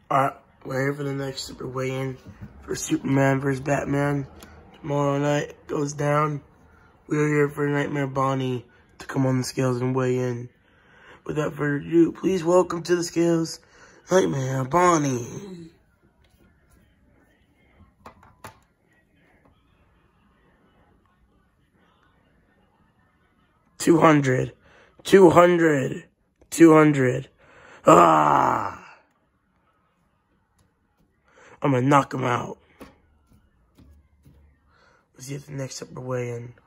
Alright, we're here for the next super weigh-in for Superman vs. Batman. Tomorrow night goes down. We're here for Nightmare Bonnie to come on the scales and weigh in. Without further ado, please welcome to the scales, Nightmare Bonnie. Two hundred. Ah! I'm gonna knock him out. Let's see if the next super weigh-in.